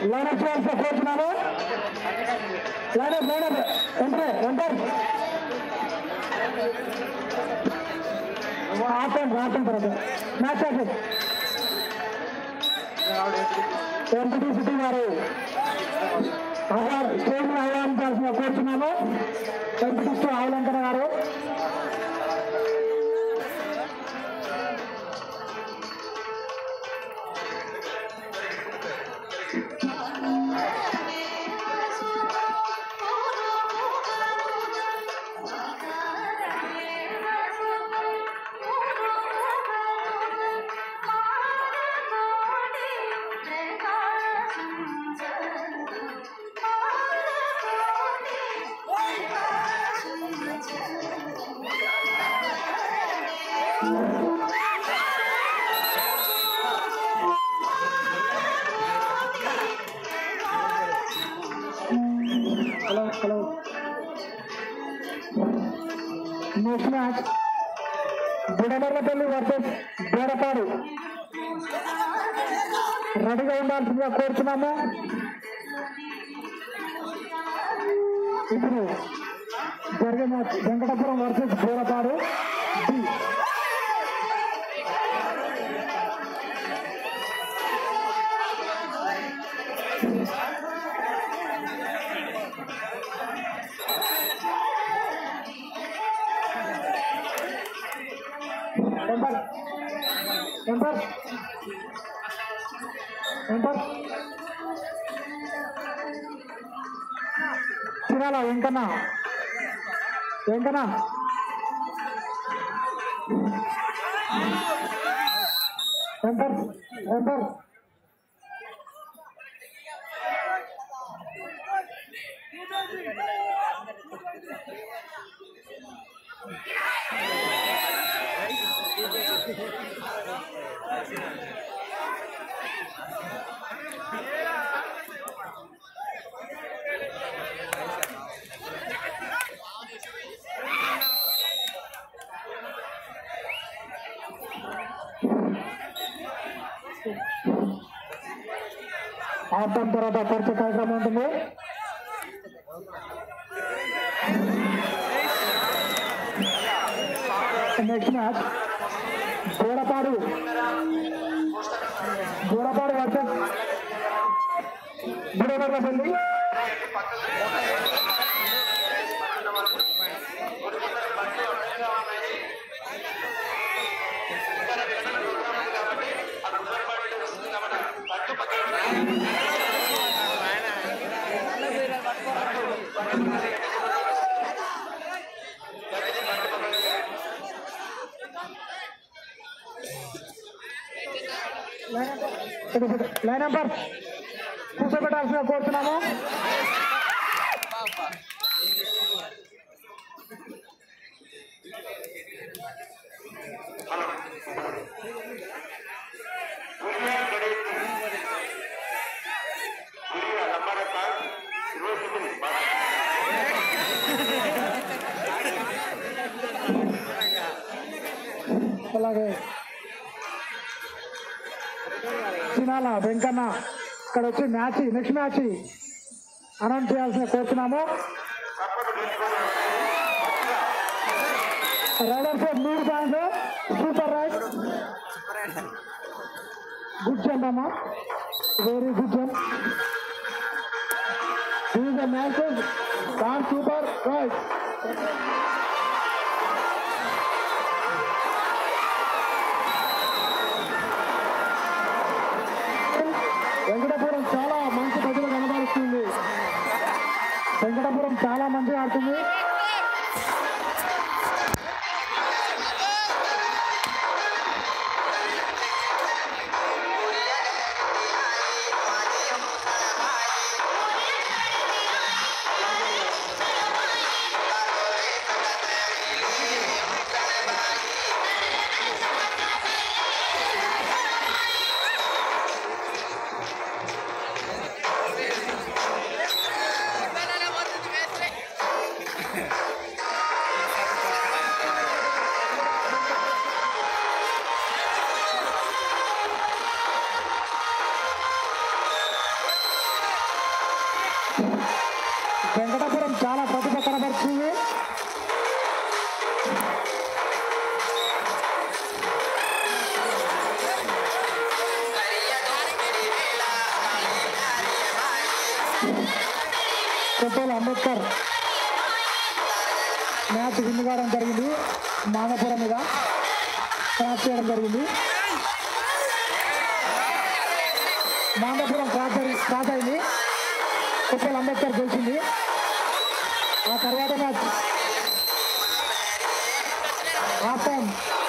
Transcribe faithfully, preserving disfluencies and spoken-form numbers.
Lineup చేయాల్సిన కోరుతున్నాను. Lineup lineup entry enter ఆపండి ఆపండి తర్వాత మ్యాచ్ ఆఫీస్ ఎంపీ సిటీ గారు స్టేజ్ ఆహ్వానించాల్సిన కోరుతున్నాను. ఎంపీ ఆవులంకర గారు hello hello next match Budamarlapalli versus Bodapadu. రెడీగా ఉండాల్సిందిగా కోరుతున్నాము. ఇప్పుడు జరిగే match Venkatapuram versus Bodapadu. Enter enter enter తినాలా వెంకన్న వెంకన్న ఎంటర్ ఎంటర్ ఆటం తర్వాత పరిచయ కార్యక్రమం ఉంటుంది. Next match Bodapadu Bodapadu versus Budamarlapalli. Line number కూర్చోబెట్టాల్సిన కోరుతున్నాము. అలాగే తినాలా వెంకన్న ఇక్కడ వచ్చి మ్యాచ్ నెక్స్ట్ మ్యాచ్ అనౌన్స్ చేయాల్సిన కోరుతున్నాము. రైడర్స్ మూడు పాయింట్లు సూపర్ రైట్ గుడ్ జంప్ అమ్మా very good jump. This the matches one super raid. Venkatapuram చాలా మంచి ప్రతిభ కనబరుస్తుంది. వెంకటాపురం చాలా మంచిగా ఆడుతుంది. అంబేద్కర్ మ్యాచ్ విన్ కావడం జరిగింది. మానపురం మీద క్రాస్ చేయడం జరిగింది. మానపురం క్రాస్ క్రాస్ అయింది. ఉప్పల్ అంబేద్కర్ గెలిచింది. ఆ తర్వాత మ్యాచ్ హాఫ్ టైం